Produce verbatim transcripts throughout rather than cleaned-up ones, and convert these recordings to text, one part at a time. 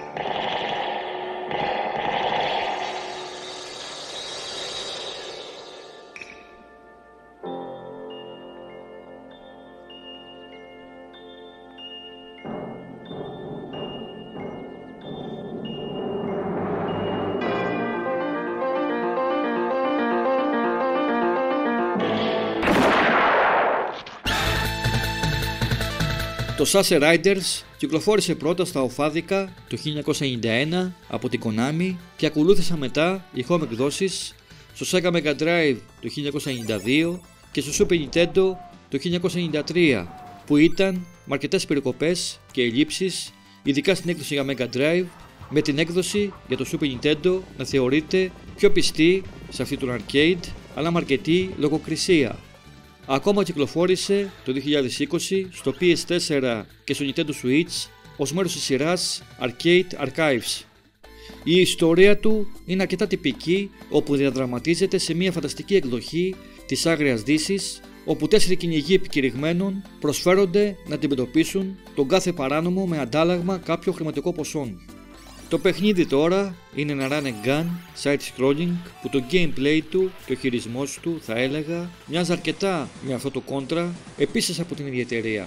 Το Sacer Riders κυκλοφόρησε πρώτα στα οφάδικα το χίλια εννιακόσια ενενήντα ένα από την Konami και ακολούθησαν μετά οι home εκδόσεις στο Sega Mega Drive το χίλια εννιακόσια ενενήντα δύο και στο Super Nintendo το χίλια εννιακόσια ενενήντα τρία, που ήταν με αρκετές περικοπές και ελλείψεις, ειδικά στην έκδοση για Mega Drive, με την έκδοση για το Super Nintendo να θεωρείται πιο πιστή σε αυτή του arcade, αλλά με αρκετή λογοκρισία. Ακόμα κυκλοφόρησε το δύο χιλιάδες είκοσι στο πι ες φορ και στο Nintendo Switch ως μέρος της σειράς Arcade Archives. Η ιστορία του είναι αρκετά τυπική, όπου διαδραματίζεται σε μια φανταστική εκδοχή της Άγριας Δύσης, όπου τέσσερις κυνηγοί επικηρυγμένων προσφέρονται να αντιμετωπίσουν τον κάθε παράνομο με αντάλλαγμα κάποιο χρηματικό ποσό. Το παιχνίδι τώρα είναι ένα run and gun side-scrolling που το gameplay του και ο χειρισμός του, θα έλεγα, μοιάζει αρκετά με αυτό το Contra, επίσης από την ίδια εταιρεία.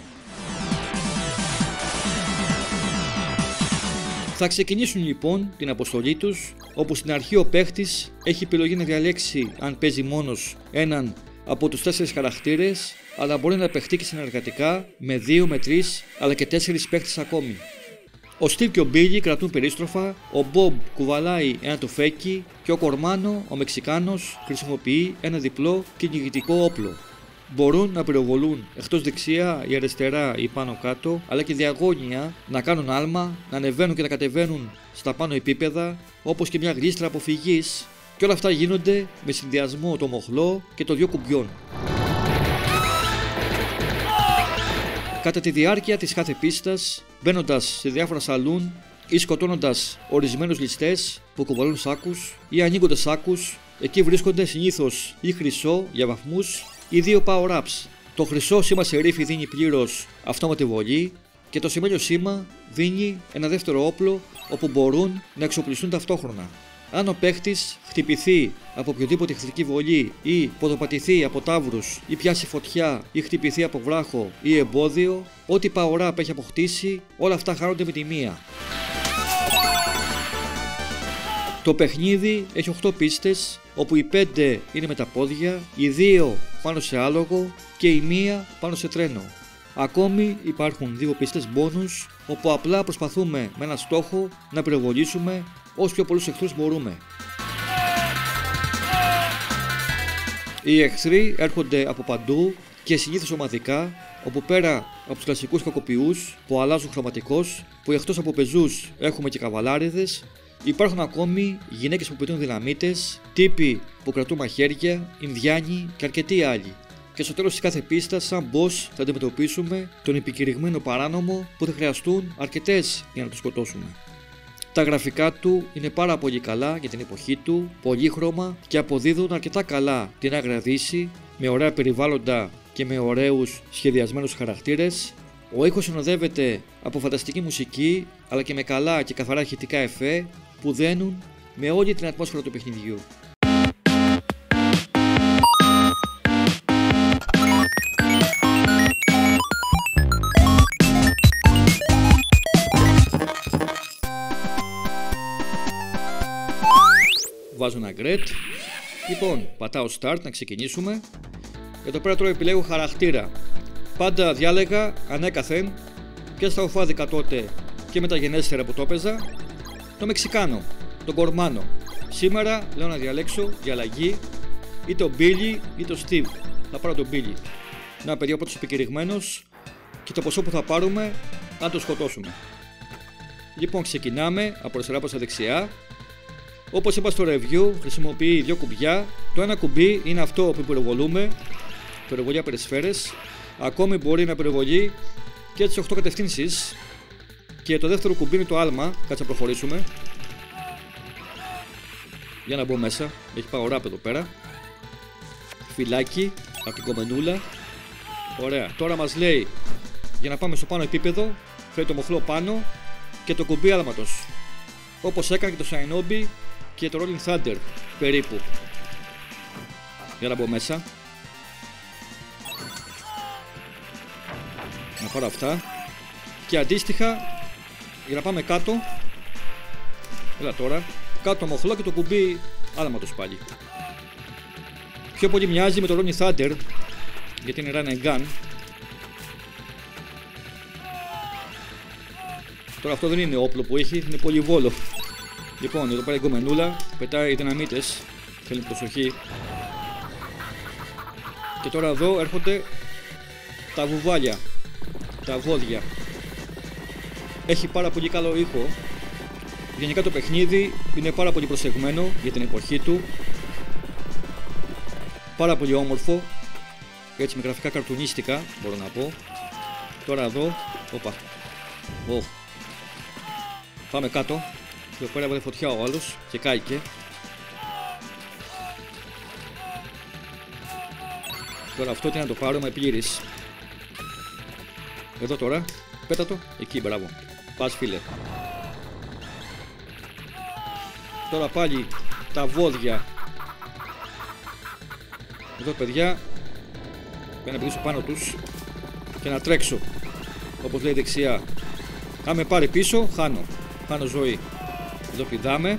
Θα ξεκινήσουν λοιπόν την αποστολή τους, όπου στην αρχή ο παίχτης έχει επιλογή να διαλέξει αν παίζει μόνος έναν από τους τέσσερις χαρακτήρες, αλλά μπορεί να παιχτεί και συνεργατικά με δύο, με τρεις, αλλά και τέσσερις παίχτες ακόμη. Ο Steve και ο Billy κρατούν περίστροφα, ο Bob κουβαλάει ένα τουφέκι και ο Κορμάνο, ο Μεξικάνος, χρησιμοποιεί ένα διπλό κυνηγητικό όπλο. Μπορούν να πυροβολούν εκτός δεξιά ή αριστερά ή πάνω κάτω, αλλά και διαγώνια, να κάνουν άλμα, να ανεβαίνουν και να κατεβαίνουν στα πάνω επίπεδα, όπως και μια γλίστρα αποφυγής, και όλα αυτά γίνονται με συνδυασμό το μοχλό και το δυο κουμπιών. Κατά τη διάρκεια της κάθε πίστας, μπαίνοντας σε διάφορα σαλούν ή σκοτώνοντας ορισμένους ληστές που κουβαλούν σάκους ή ανοίγοντας σάκους, εκεί βρίσκονται συνήθως ή χρυσό για βαθμούς ή δύο power-ups. Το χρυσό σήμα σερίφη δίνει πλήρως αυτόματη βολή και το σημαίνιο σήμα δίνει ένα δεύτερο όπλο όπου μπορούν να εξοπλιστούν ταυτόχρονα. Αν ο παίχτης χτυπηθεί από οποιοδήποτε εχθρική βολή ή ποδοπατηθεί από ταύρους ή πιάσει φωτιά ή χτυπηθεί από βράχο ή εμπόδιο, ό,τι power-up έχει αποκτήσει, όλα αυτά χάνονται με τη μία. Το παιχνίδι έχει οκτώ πίστες, όπου οι πέντε είναι με τα πόδια, οι δύο πάνω σε άλογο και η μία πάνω σε τρένο. Ακόμη υπάρχουν δύο πίστες bonus, όπου απλά προσπαθούμε με ένα στόχο να πυροβολήσουμε όσο πιο πολλούς εχθρούς μπορούμε. Οι εχθροί έρχονται από παντού και συνήθως ομαδικά, όπου πέρα από τους κλασικούς κακοποιούς που αλλάζουν χρωματικώς, που εκτός από πεζούς έχουμε και καβαλάριδες, υπάρχουν ακόμη γυναίκες που πετούν δυναμίτες, τύποι που κρατούν μαχαίρια, Ινδιάνοι και αρκετοί άλλοι. Και στο τέλος της κάθε πίστας, σαν boss, θα αντιμετωπίσουμε τον επικηρυγμένο παράνομο που θα χρειαστούν αρκετές για να τον σκοτώσουμε. Τα γραφικά του είναι πάρα πολύ καλά για την εποχή του, πολύχρωμα και αποδίδουν αρκετά καλά την Άγρια Δύση, με ωραία περιβάλλοντα και με ωραίους σχεδιασμένους χαρακτήρες. Ο ήχος συνοδεύεται από φανταστική μουσική, αλλά και με καλά και καθαρά ηχητικά εφέ που δένουν με όλη την ατμόσφαιρα του παιχνιδιού. Βάζω ένα γκρέτ. Λοιπόν, πατάω start να ξεκινήσουμε. Εδώ πέρα τώρα επιλέγω χαρακτήρα. Πάντα διάλεγα ανέκαθεν και στα οφάδικα τότε και μεταγενέστερα που το έπαιζα, το Μεξικάνο, τον Κορμάνο. Σήμερα λέω να διαλέξω για αλλαγή ή τον Billy ή τον Steve. Θα πάρω τον Billy. Να, παιδιά, ο πρώτος επικηρυγμένος και το ποσό που θα πάρουμε αν το σκοτώσουμε. Λοιπόν, ξεκινάμε από αριστερά προς τα δεξιά. Όπως είπα στο review, χρησιμοποιεί δύο κουμπιά. Το ένα κουμπί είναι αυτό που πυροβολούμε, πυροβολία περισφαίρες. Ακόμη μπορεί να πυροβολεί και τις οκτώ κατευθύνσεις. Και το δεύτερο κουμπί είναι το άλμα. Κάτσε να προχωρήσουμε. Για να μπω μέσα. Έχει power-up εδώ πέρα. Φυλάκι από την κομμενούλα. Ωραία. Τώρα μας λέει για να πάμε στο πάνω επίπεδο, φέρει το μοχλό πάνω και το κουμπί άλματος. όπως έκανε και το Shinobi και το Rolling Thunder περίπου. Για να μπω μέσα. Να πάρω αυτά. Και αντίστοιχα, για να πάμε κάτω. Έλα τώρα. Κάτω το μοχλό και το κουμπί άλματος πάλι. Πιο πολύ μοιάζει με το Rolling Thunder, γιατί είναι run and gun. Τώρα αυτό δεν είναι όπλο που έχει, είναι πολυβόλο. Λοιπόν, εδώ πέρα η γκομενούλα πετάει δυναμίτες. Θέλει προσοχή. Και τώρα εδώ έρχονται τα βουβάλια, τα βόδια. Έχει πάρα πολύ καλό ήχο. Γενικά το παιχνίδι είναι πάρα πολύ προσεγμένο για την εποχή του. Πάρα πολύ όμορφο. Έτσι με γραφικά καρτουνίστικα μπορώ να πω. Τώρα εδώ. Οπα. Oh. Πάμε κάτω. Εδώ πέρα έβαλε φωτιά ο άλλος και κάηκε. Τώρα αυτό τι να το πάρω με πλήρης. Εδώ τώρα. Πέτα το. Εκεί, μπράβο. Πας φίλε. Τώρα πάλι τα βόδια. Εδώ παιδιά. Πρέπει να πηδήσω πάνω τους και να τρέξω. Όπως λέει δεξιά. Αν με πάρει πίσω, χάνω. Χάνω ζωή. Εδώ πηδάμε.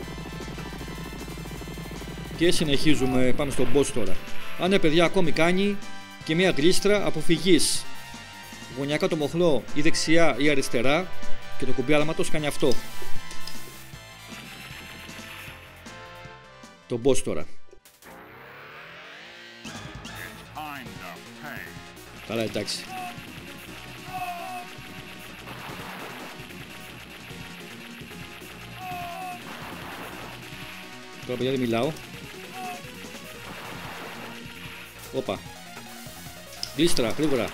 Και συνεχίζουμε. Πάμε στον boss τώρα. Αν ναι παιδιά, ακόμη κάνει και μια γλίστρα αποφυγής. Γωνιακά το μοχλό ή δεξιά ή αριστερά. Και το κουμπί άλματος κάνει αυτό. Το boss τώρα. Καλά, εντάξει. Τώρα παιδιά δεν μιλάω. Όπα. Γλίστρα, γρήγορα.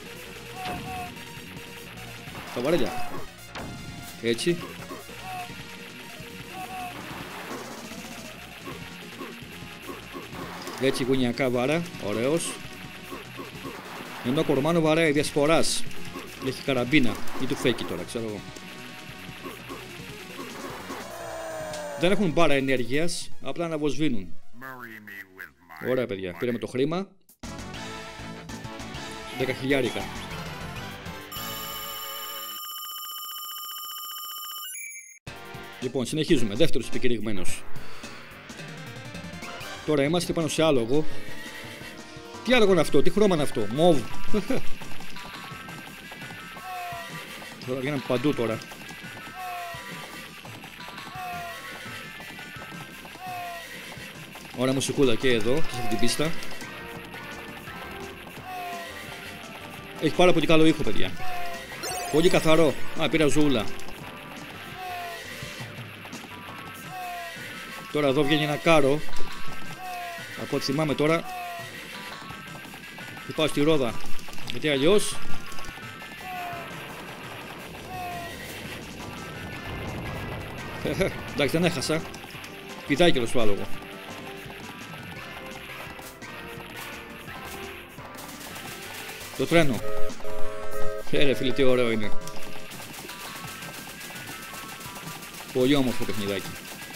Τα βαρέλια. Έτσι. Έτσι γωνιακά βάρα. Ωραίος. Ενώ ο Κορμάνο βαράει διασποράς. Έχει καραμπίνα ή του φέκει τώρα, ξέρω εγώ. Δεν έχουν μπάρα ενέργειας, απλά αναβοσβήνουν. Ωραία παιδιά, πήραμε το χρήμα. δέκα χιλιάρικα. Λοιπόν, συνεχίζουμε. Δεύτερος επικηρυγμένος. Τώρα είμαστε πάνω σε άλογο. Τι άλογο είναι αυτό, τι χρώμα είναι αυτό, μοβ. Τώρα βγαίνουμε παντού τώρα. Ωραία μουσικούλα και εδώ, και σε αυτή την πίστα. Έχει πάρα πολύ καλό ήχο παιδιά. Πολύ καθαρό. Α, πήρα ζούλα. Τώρα εδώ βγαίνει ένα κάρο. Από ό,τι θυμάμαι τώρα. Και πάω στη ρόδα. Γιατί αλλιώς εντάξει δεν έχασα. Πηδάει και το άλογο. Το τρένο. Φέρε φίλε τι ωραίο είναι. Πολύ όμορφο παιχνιδάκι.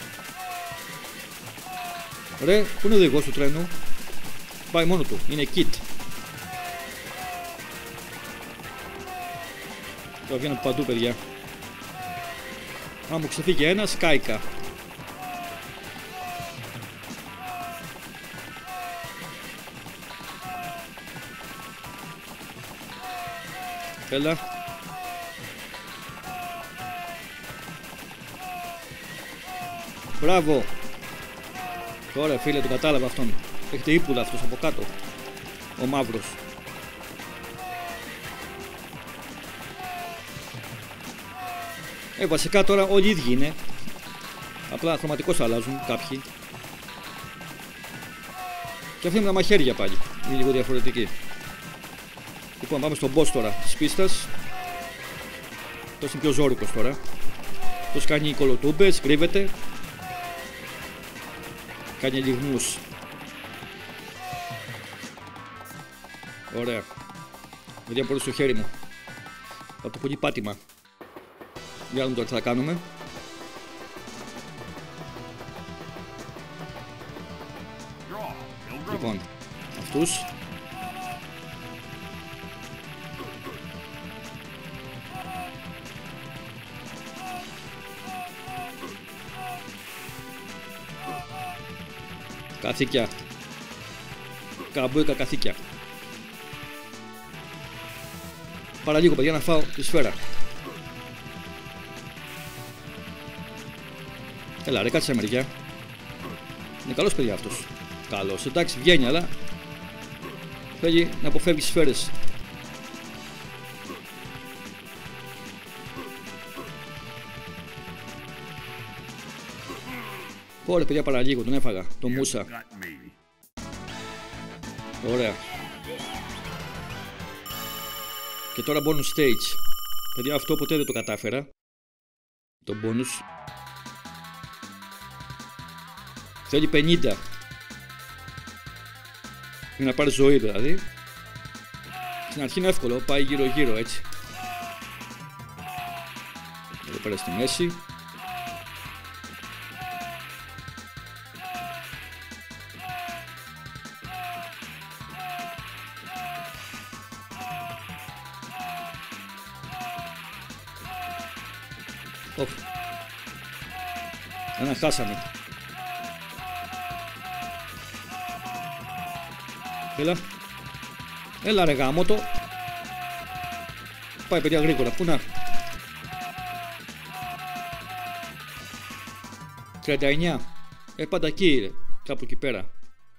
Ρε, πού είναι ο οδηγός του τρένου? Πάει μόνο του, είναι kit. Τώρα βγαίνω παντού παιδιά. Αν μου ξεφύγει ένα, σκάικα. Έλα. Μπράβο. Τώρα φίλε τον κατάλαβα αυτόν. Έχετε ύπουλα αυτός από κάτω. Ο μαύρος. Ε, βασικά τώρα όλοι οι ίδιοι είναι. Απλά χρωματικώς αλλάζουν κάποιοι. Και αυτοί με τα μαχαίρια πάλι. Είναι λίγο διαφορετικοί. Λοιπόν, πάμε στον boss τώρα της πίστας. Αυτός είναι πιο ζώρικος τώρα. Αυτός κάνει κολοτούμπες, κρύβεται. Κάνει λιγμούς. Ωραία. Δεν μπορώ στο χέρι μου. Θα το πολύ πάτημα. Για να δούμε τώρα τι θα κάνουμε. Λοιπόν, αυτούς. Καθήκια. Καμπούικα καθήκια. Παραλίγο, παιδιά, να φάω τη σφαίρα. Έλα ρε, κάτσε μεριά. Είναι καλός παιδιά αυτός. Καλός, εντάξει, βγαίνει, αλλά θέλει να αποφεύγει σφαίρες. Ωραία παιδιά, παραλίγο, τον έφαγα, τον μούσα. Ωραία. Και τώρα bonus stage. Παιδιά, αυτό ποτέ δεν το κατάφερα. Το bonus. Θέλει πενήντα. Για να πάρει ζωή δηλαδή. Στην αρχή είναι εύκολο, πάει γύρω γύρω έτσι. Εδώ πέρα στη μέση. Oh. Ένα χάσαμε. Έλα. Έλα ρε γάμοτο. Πάει παιδιά γρήγορα. Πού να. τριάντα εννιά. Ε, πάντα εκεί ρε. Κάπου εκεί πέρα.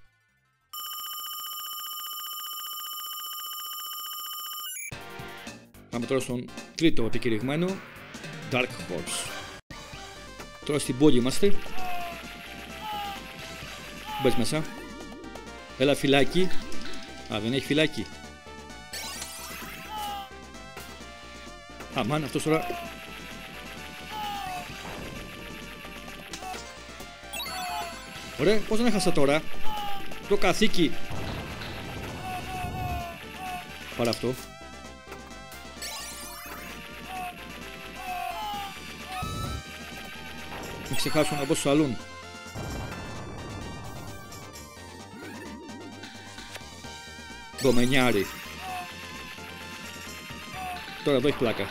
Πάμε τώρα στον τρίτο επικηρυγμένο. Dark Horse. Τώρα στην πόλη είμαστε. Μπες μέσα. Έλα φυλάκι. Α, δεν έχει φυλάκι. Αμάν, αυτός τώρα. Ωραία, πώς δεν έχασα τώρα. Το καθήκη. Πάρε αυτό. Μην ξεχάσω να μπω στο σαλούν. Γκομενιάρι. Τώρα εδώ έχει πλάκα.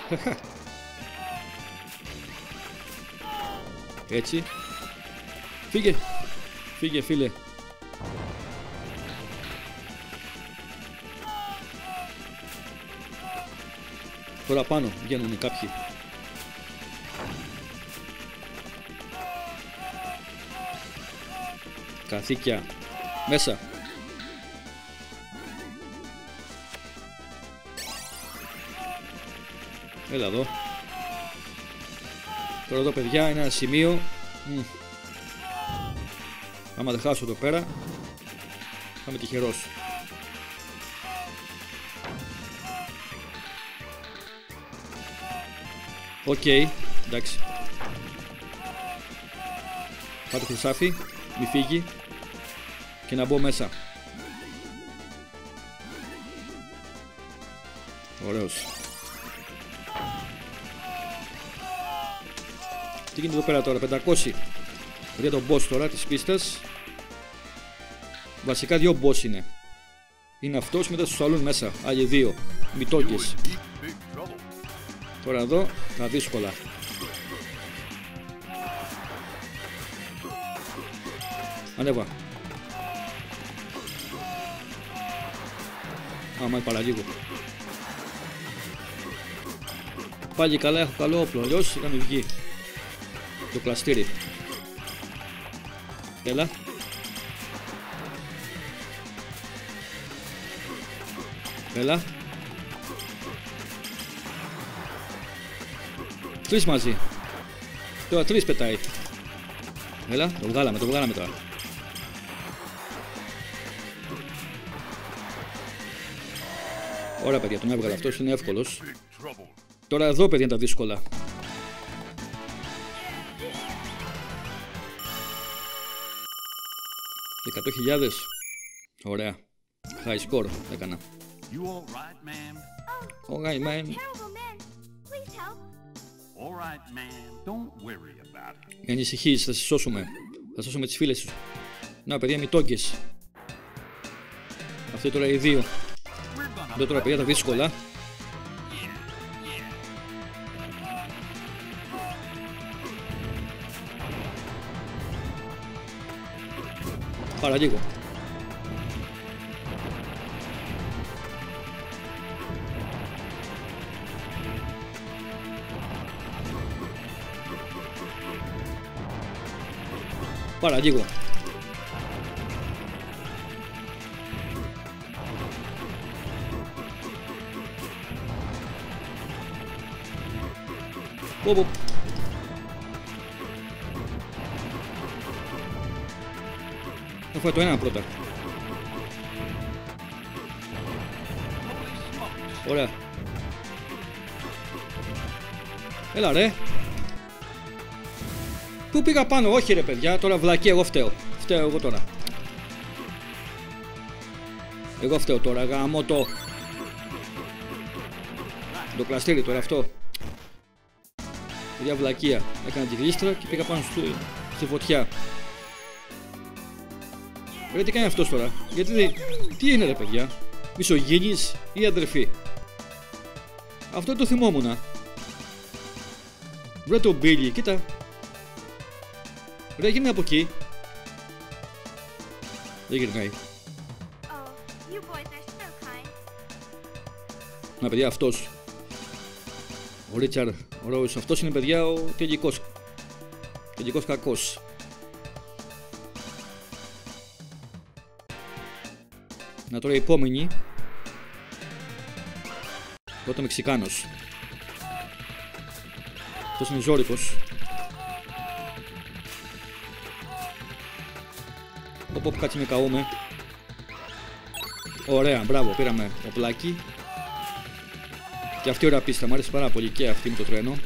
Έτσι. Φύγε. Φύγε φίλε. Τώρα πάνω βγαίνουν κάποιοι. Καθήκια. Μέσα. Έλα εδώ. Τώρα εδώ παιδιά είναι ένα σημείο. Μ. Άμα δεν χάσω εδώ πέρα θα είμαι τυχερός. Οκ, okay, εντάξει. Πάτε χρυσάφι, μη φύγει. Και να μπω μέσα. Ωραίος. Τι γίνεται εδώ πέρα τώρα, πεντακόσια. Για τον boss τώρα της πίστας. Βασικά δύο boss είναι. Είναι αυτός μετά στο σαλούν μέσα. Άλλοι δύο. Μητόκες. Τώρα εδώ τα δύσκολα. Ανέβα. Άμα παραλίγο. Πάλι καλά, έχω καλό όπλο. Αλλιώς θα μην βγει το πλαστήρι. Έλα. Έλα. Τρεις μαζί. Τώρα τρεις πετάει. Έλα, το βγάλαμε, το βγάλαμε τώρα. Ωραία παιδιά, τον έβγαλα, αυτός είναι εύκολος. Τώρα εδώ παιδιά είναι τα δύσκολα. εκατό χιλιάδες. Ωραία. High score έκανα. Alright man. Μην ανησυχείς, θα σε σώσουμε. Θα σώσουμε τις φίλες σου. Να παιδιά, μητόκες. Αυτή τώρα οι δύο. Εδώ τώρα παιδιά τα δύσκολα. Παραλίγο. Παραλίγο. Πω, θα φάει το ένα πρώτα. Ωραία. Έλα ρε. Πού πήγα πάνω, όχι ρε παιδιά, τώρα βλακή, εγώ φταίω. Φταίω εγώ τώρα. Εγώ φταίω τώρα, γαμώ το. Το κλαστήρι τώρα αυτό. Παιδιά βλακεία. Έκανα τη γλίστρα και πήγα πάνω στο, στη φωτιά. Ρε τι κάνει αυτός τώρα, γιατί, τι είναι ρε παιδιά, μισογίνης ή αδερφή. Αυτό το θυμόμουνα. Βρε το Μπίλι, κοίτα. Ρε γίνε από εκεί. Δεν γυρνάει. Να παιδιά αυτός. Ο Ρίτσαρ, ο Ρόις, αυτός είναι παιδιά ο τελικός. Τελικός κακός. Να τώρα η επόμενη. Πρώτα Μεξικάνος. Αυτός είναι ζώρικος. Όπου κάτσε με καούμε. Ωραία, μπράβο, πήραμε οπλάκι. Και αυτή η ωραία πίστα, μου αρέσει πάρα πολύ και αυτή με το τρένο.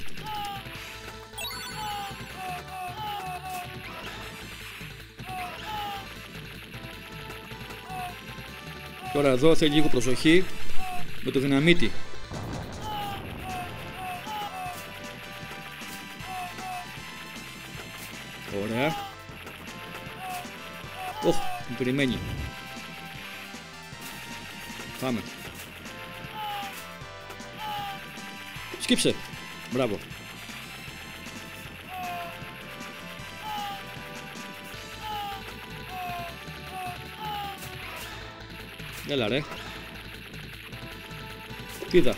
Τώρα εδώ θέλει λίγο προσοχή με το δυναμίτι. Ωραία. Ωχ, μου περιμένει. Πάμε. Σκύψε. Μπράβο. Έλα ρε. Κοίτα.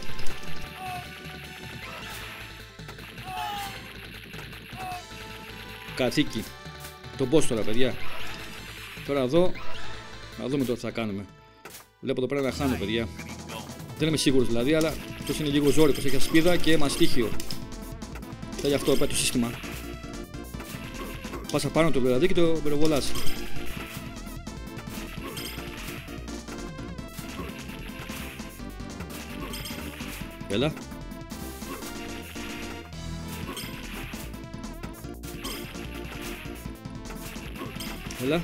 Καθήκη. Τον boss τώρα παιδιά. Τώρα εδώ. Να δούμε το τι θα κάνουμε. Βλέπω εδώ πέρα να χάνω παιδιά. Δεν είμαι σίγουρος δηλαδή, αλλά αυτός είναι λίγο ζώρικος. Έχει ασπίδα και μαστίχιο. Θέλει αυτό πάει το σύστημα. Πάσα πάνω το δηλαδή και το πυροβολάς. Έλα. Έλα.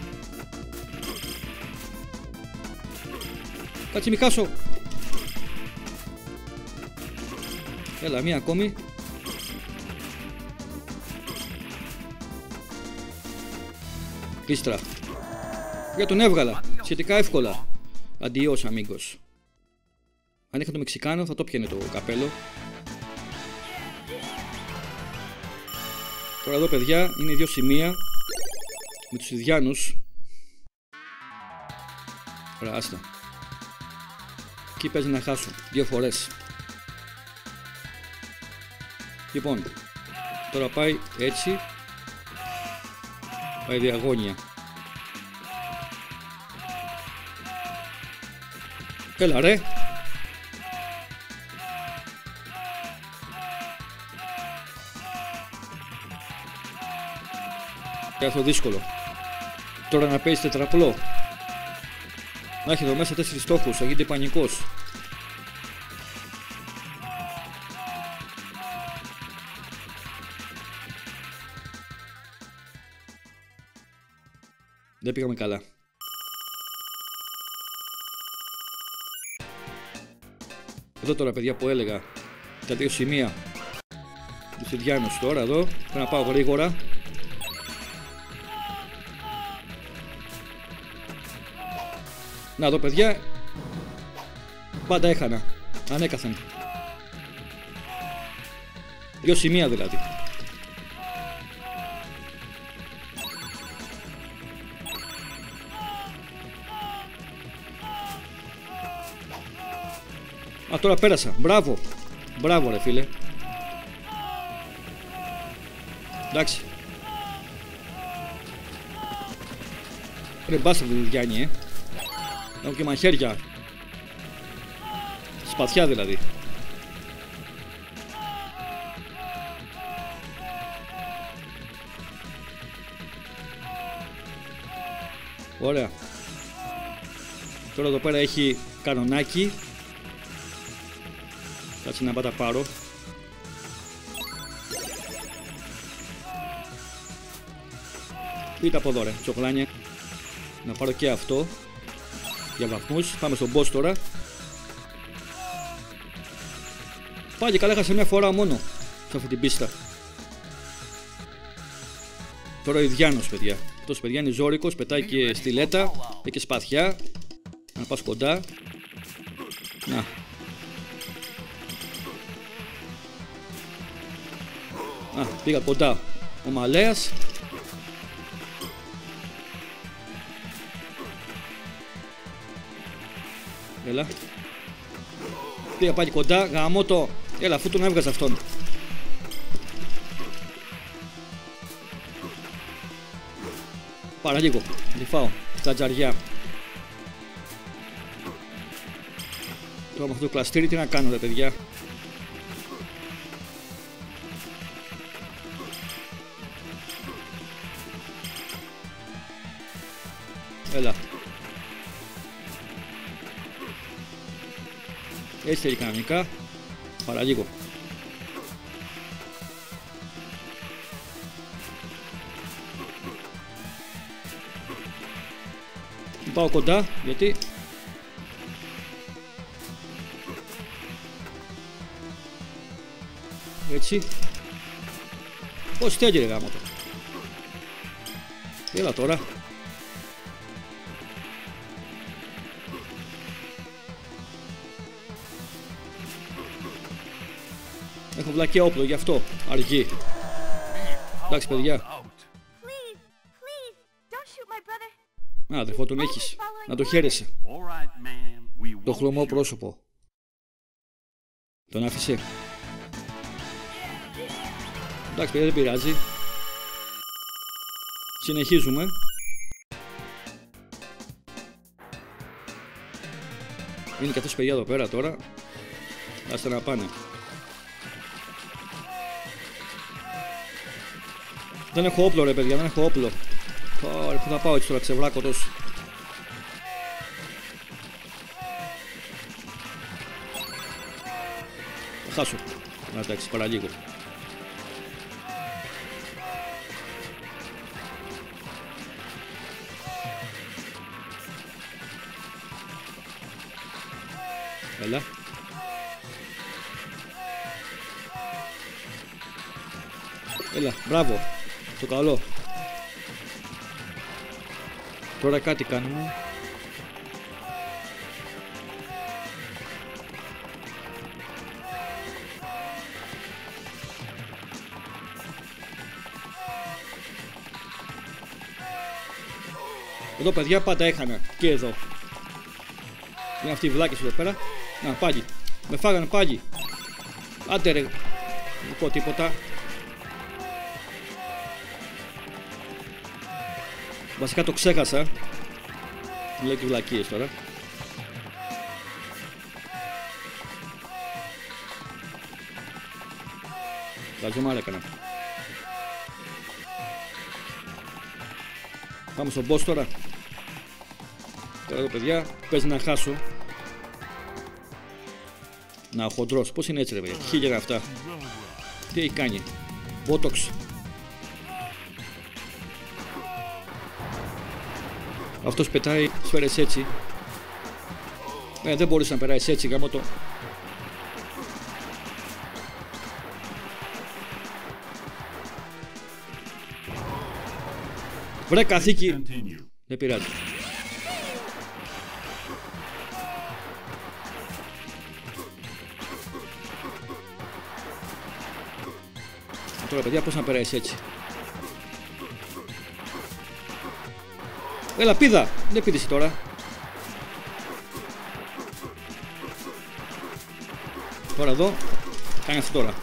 Κάτσε μη χάσω. Έλα, μία ακόμη. Κλίστρα. Για τον έβγαλα. Σχετικά εύκολα. Αντιός αμίγκος. Αν είχα το Μεξικάνο θα το πιανε το καπέλο. Τώρα εδώ παιδιά είναι δύο σημεία με τους Ιδιάνους. Ωραία, άστα. Εκεί παίζει να χάσω δύο φορές. Λοιπόν, τώρα πάει έτσι. Πάει διαγώνια. Έλα ρε. Και αυτό δύσκολο. Τώρα να παίζει τετραπλό. Να έχει εδώ μέσα τέσσερις στόχους, θα γίνεται πανικός. Δεν πήγαμε καλά. Εδώ τώρα παιδιά που έλεγα τα δύο σημεία τους Ιδιάνους τώρα εδώ. Πρέπει να πάω γρήγορα. Να εδώ παιδιά Πάντα έχανα. Ανέκαθεν. Δυο σημεία δηλαδή. Α, τώρα πέρασα. Μπράβο. Μπράβο ρε φίλε. Εντάξει. Ρε μπάστα που διάνει, ε. Έχω και μαχαίρια. Σπαθιά δηλαδή. Ωραία. Τώρα εδώ πέρα έχει κανονάκι. Κάτσε να πάω τα πάρω. Πείτε από εδώ ρε, τσοκλάνια. Να πάρω και αυτό για βαθμούς. Πάμε στον boss τώρα. Πάλι καλά, έχασα μια φορά μόνο σε αυτή την πίστα. Τώρα ο Ιδιάνος, παιδιά. Αυτός παιδιά είναι ζώρικος, πετάει και στιλέτα, έχει και σπαθιά. Να πας κοντά. Να. Α, πήγα κοντά. Ο Μαλέας. Έλα. Πήγα πάλι κοντά, γαμώ το. Έλα, αφού τον έβγαζα αυτόν. Πάρα λίγο, λυφάω τα τζαριά. Τώρα με αυτό το κλαστήρι τι να κάνω ρε παιδιά. Έλα. Έτσι θέλει κανονικά. Παρά λίγο. Πάω κοντά γιατί έτσι. Πώς θέλει ρε γάμο το. Έλα τώρα. Έχω βλακιά όπλο γι' αυτό. Αργεί. Εντάξει παιδιά. Α, αδερφό τον έχεις. Να το χαίρεσαι. Το χλωμό πρόσωπο. Τον άφησε. Εντάξει παιδιά, δεν πειράζει. Συνεχίζουμε. Είναι και αυτός παιδιά εδώ πέρα τώρα. Άστε να πάνε. Δεν έχω όπλο ρε παιδιά, δεν έχω όπλο. Ωραία, πού θα πάω έτσι τώρα, ξεβράκωτος. Θα χάσω. Να εντάξει, παραλίγο. Έλα. Έλα, μπράβο. Το καλό. Τώρα κάτι κάνουμε. Εδώ παιδιά πάντα έχανα. Και εδώ. Είναι αυτοί οι βλάκες εδώ πέρα. Να πάλι. Με φάγανε πάλι. Άντε ρε. Δεν πω τίποτα. Βασικά το ξέχασα. Λέω και βλακίες τώρα. Λαζομάρα έκανα. Πάμε στον boss τώρα. Τώρα εδώ παιδιά παίζει να χάσω. Να ο χοντρός. Πώς είναι έτσι ρε παιδιά. Χίλια αυτά. Τι έχει κάνει. Botox. Αυτός πετάει σφαίρες έτσι. Ε, δεν μπορείς να περάσεις έτσι γάμο το. Βρε καθήκη. Δεν πειράζει. Τώρα παιδιά πώς να περάσει έτσι. Έλα πίδα. Δεν πήδησε τώρα. Τώρα εδώ. Κάνει αυτό τώρα.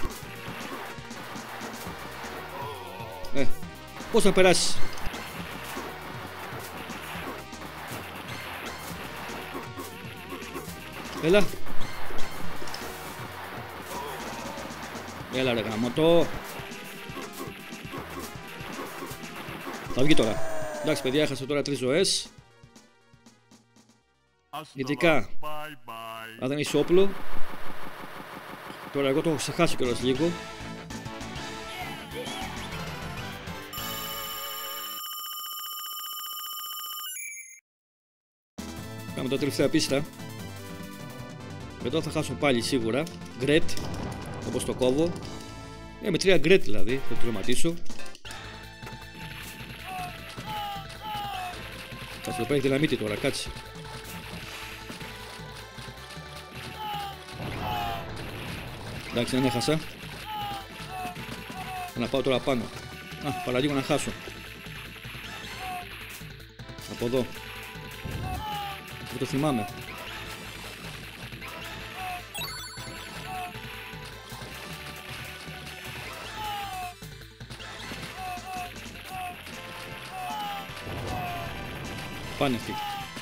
Ε, πώς να περάσεις. Έλα. Έλα ρε γαμώτο. Θα βγει τώρα. Εντάξει παιδιά, έχασα τώρα τρεις ζωές. Ειδικά αν δεν είσαι όπλο. Τώρα εγώ το έχω ξεχάσει κιόλας λίγο. Κάνουμε τα τελευταία πίστα. Μετά θα χάσω πάλι σίγουρα. Γκρέτ. Όπως το κόβω. Ε, με τρία γκρέτ δηλαδή. Θα το τερματίσω. Κάτσε εδώ πέρα έχει δυναμίτη τώρα. Κάτσε. Εντάξει, δεν έχασα. Θα να πάω τώρα πάνω. Α, παραλίγο να χάσω. Από εδώ. Δεν το θυμάμαι. Πάνε αυτοί.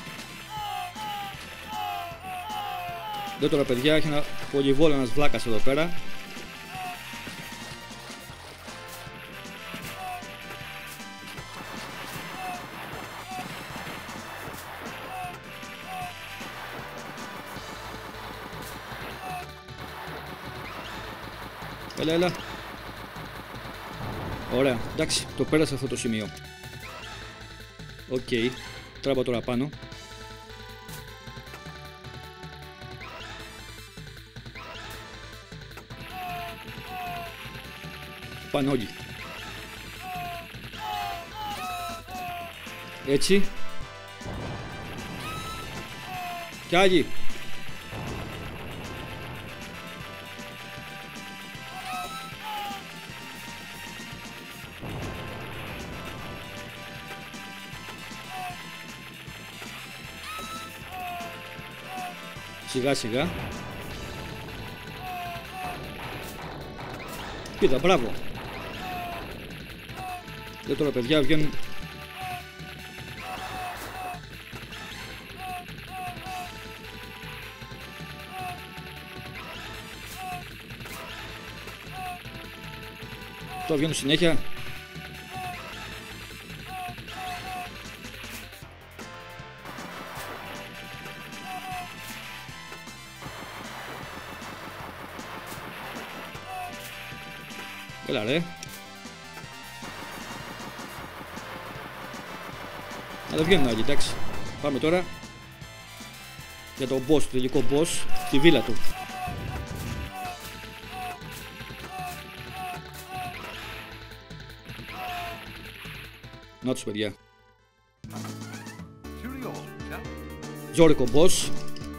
Δεν τώρα παιδιά, έχει ένα πολυβόλο ένας βλάκας εδώ πέρα. Έλα, έλα. Ωραία, εντάξει, το πέρασα αυτό το σημείο. Οκ, okay. Τράβα τώρα πάνω. Πάνε όλοι. Έτσι. Κι άλλοι. Σιγά σιγά. Κοίτα, μπράβο. Δεν τώρα παιδιά βγαίνουν. Τώρα βγαίνουν συνέχεια. Έλα ρε. Αλλά βγαίνουν άλλοι, εντάξει. Πάμε τώρα για τον boss, το τελικό boss, στη βίλα του. Να τους παιδιά. Ζόρικο boss.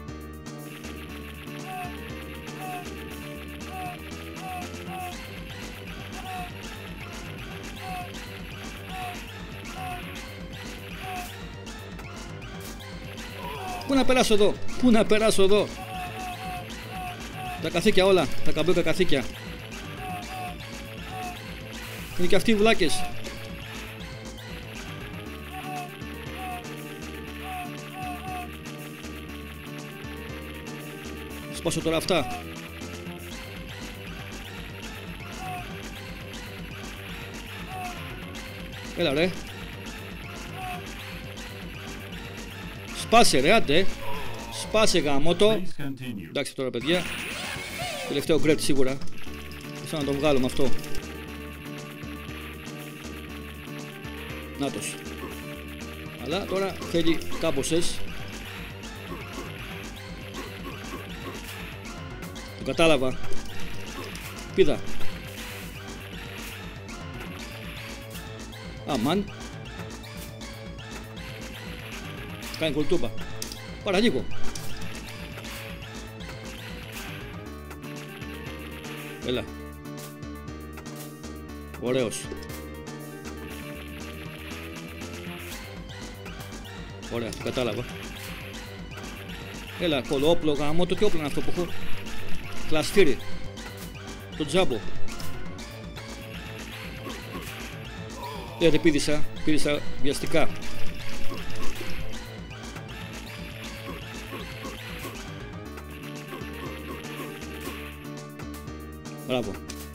Πού να περάσω εδώ, πού να περάσω εδώ. Τα καθήκια όλα, τα καμπέκα καθήκια. Είναι και αυτοί οι βλάκες. Σπάσω τώρα αυτά. Έλα ρε. Σπάσε ρε, άντε. Σπάσε γαμότο. Εντάξει τώρα παιδιά. Τελευταίο γκρέτ σίγουρα. Σαν να το βγάλουμε αυτό. Νάτος. Αλλά τώρα θέλει κάμποσες. Το κατάλαβα. Πήδα. Αμάν. Κάνει κολτούπα. Πάρα λίγο. Έλα. Ωραίος. Ωραία, το κατάλαβα. Έλα, κολόπλο, γάμο, το τι όπλο είναι αυτό που έχω. Κλαστήρι. Το τζάμπο. Ε, δεν πήδησα, πήδησα βιαστικά. Μπράβο.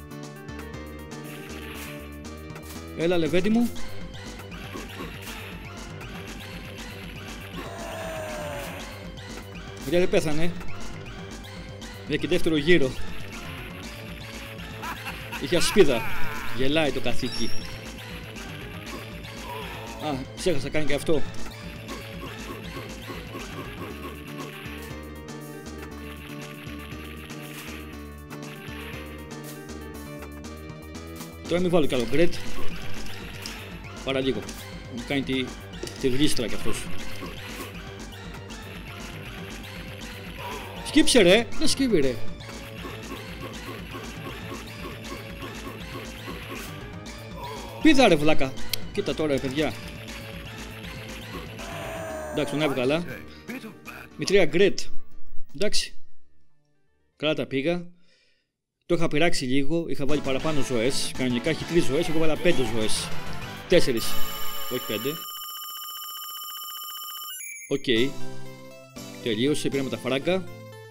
Έλα, λεβέντη μου. Παιδιά, δεν πέθανε. Είναι και δεύτερο γύρο. Είχε ασπίδα. Γελάει το καθήκη. Α, ξέχασα, κάνει και αυτό. Τώρα μην βάλω κι άλλο γκρέτ. Παρά λίγο. Μου κάνει τη, τη γλίστρα κι αυτός. Σκύψε ρε, δεν σκύβει ρε. Πήδα ρε βλάκα. Κοίτα τώρα ρε παιδιά. Εντάξει, τον έβγαλα. Με τρία γκρέτ. Εντάξει. Καλά τα πήγα. Το είχα πειράξει λίγο. Είχα βάλει παραπάνω ζωές. Κανονικά έχει τρεις ζωές. Εγώ βάλα πέντε ζωές. Τέσσερις. Όχι πέντε. Οκ. Okay. Τελείωσε. Πήραμε τα φράγκα.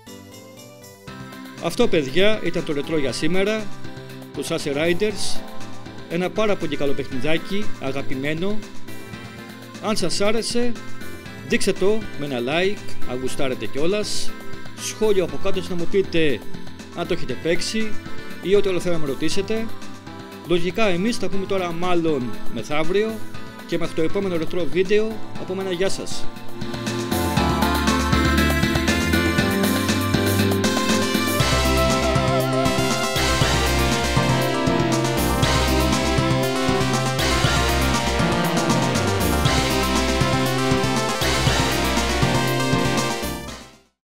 Αυτό παιδιά ήταν το ρετρό για σήμερα. Το Sacer Riders. Ένα πάρα πολύ καλό παιχνιδάκι. Αγαπημένο. Αν σας άρεσε, δείξτε το με ένα like. Αν γουστάρετε κιόλας. Σχόλιο από κάτω να μου πείτε αν το έχετε παίξει ή ό,τι άλλο θέλω να με ρωτήσετε. Λογικά εμείς θα πούμε τώρα μάλλον μεθαύριο. Και μέχρι το επόμενο ρετρό βίντεο από μένα, γεια σας.